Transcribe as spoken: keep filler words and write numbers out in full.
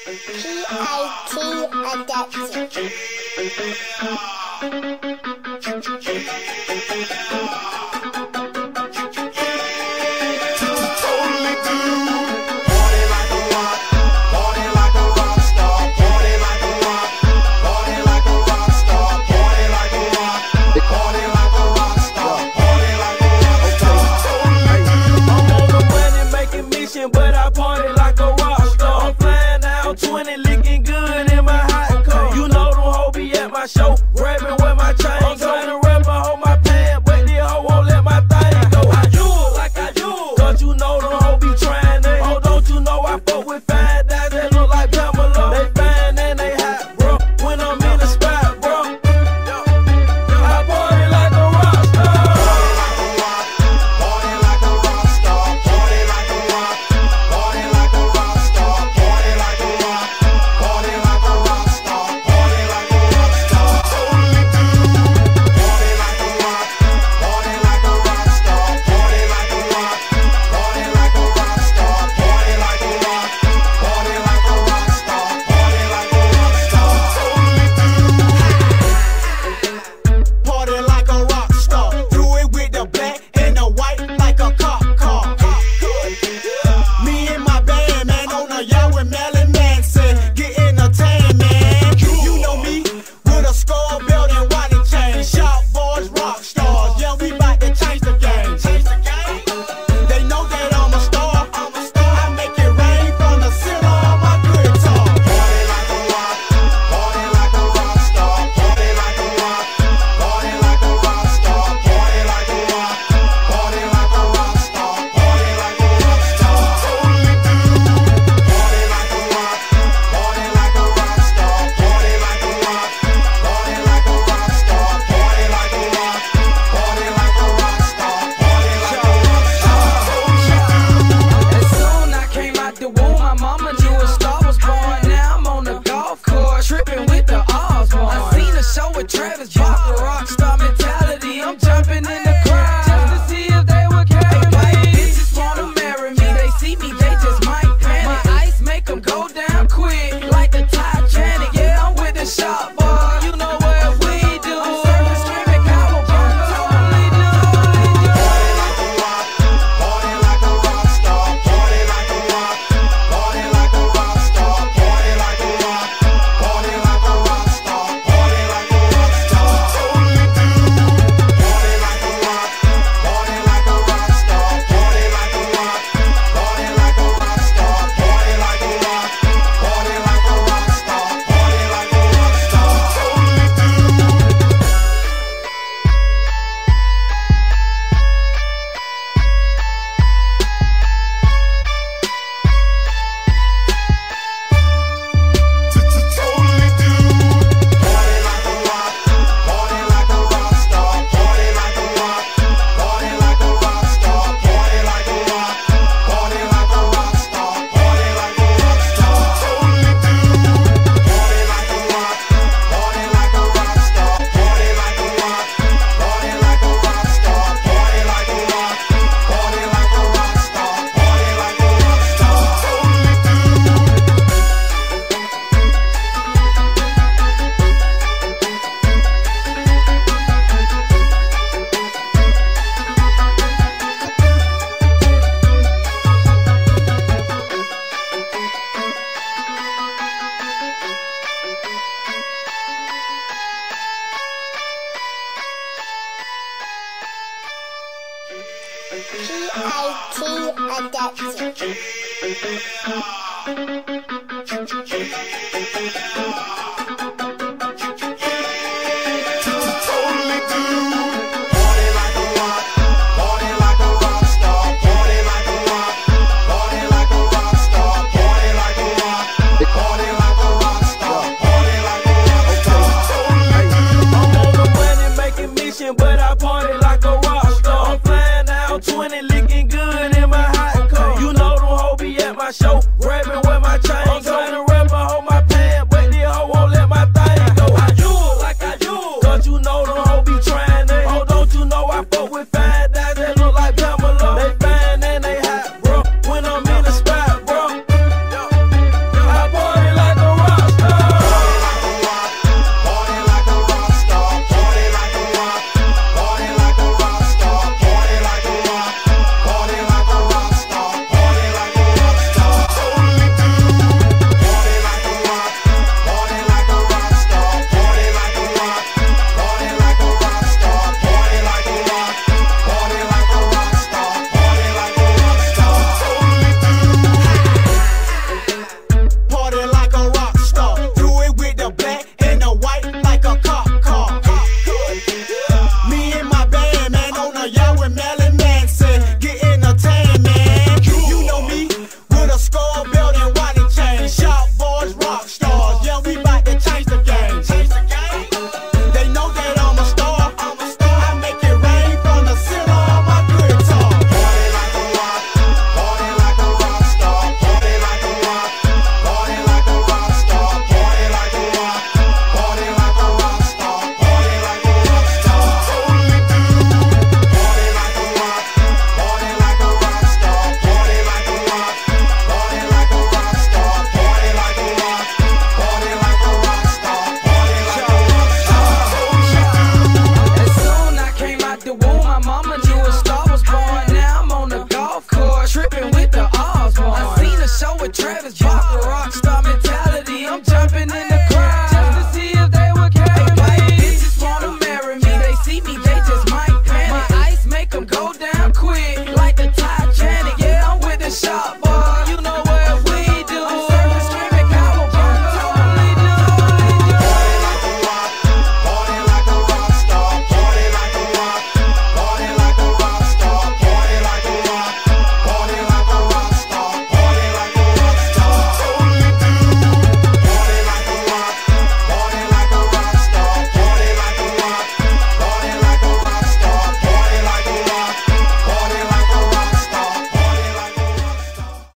P I T Adapted. But I party like a rock star. I'm flying down twenty, looking good in my hot car. You know them hoes be at my show, grabbing where my chain go. I'm trying to rap my hoe my pants, but this hoe won't let my thing go. I do it like I do it, cause you know them hoes be trying to. Oh, don't you know I fuck with fine guys that look like Pamela. They fine and they hot, bro, when I'm in the spot, bro. I party like a rock star. Party like a rock star. Party like a rock star. Do it with the black and the white like a cop car. Me and my band, man, on a yacht with Marilyn Manson, getting a tan, man. You know me with a skull belt and wallet chain. Shop boys, rock stars, yeah, we bout to change the game. They know that I'm a star. I make it rain from the center of my guitar. Party like a rock, party like a rock star. Party like a rock, party like a rock star. Party like a rock, party like a rock star. Party like a rock star. Totally do. Party like a rock, party like a rock star. Party like a rock, party like a rock star. Party like a rock, party like a rock star. Party like a rock star. As soon I came out the womb, my mama knew a star was born. Now I'm on the golf course, tripping with the Osborne. I seen a show with Travis Barker, rockstar mentality. I'm jumping in the crowd just to see if they would carry me. Bitches wanna marry me, they see me, they just might panic. My ice make them go down quick, like the Titanic. Yeah, I'm with the shop boy, you know what we do. I'm serving screaming cowabunga, totally do. Party like a rock, party like a rock star. Party like a rock, party like a rock star. Party like a rock, party like a rock star. Party like a rock star. Totally do. Party like a rock, party like a rock star. Party like a rock, party like a rock star. Party like a rock, party like a rock star. Party like a rock star. Totally do. Totally do. Party like a rock, party like a rock star. Party like a rock, party like a rock star. Party like a rock, party like a rock star. Party like a rock star. Totally do. Party like a rock, party like a rock star. Party like a rock, party like a rock star. Party like a rock, party like a rock star. Party like a rock star. Totally do. P I T Totally do. Party like a rock, party like a rock star. Party like a rock, party like a rock star. Party like a rock, party like a rock star. Party like a rock star. Totally do. I'm on the money making mission, but I party like a rock star. I'm flying down twenty, looking good in my hot car. You know them hoes be at my show, grabbing where my chain go. I'm trying to rap my hoe my pants. Barker, rockstar mentality.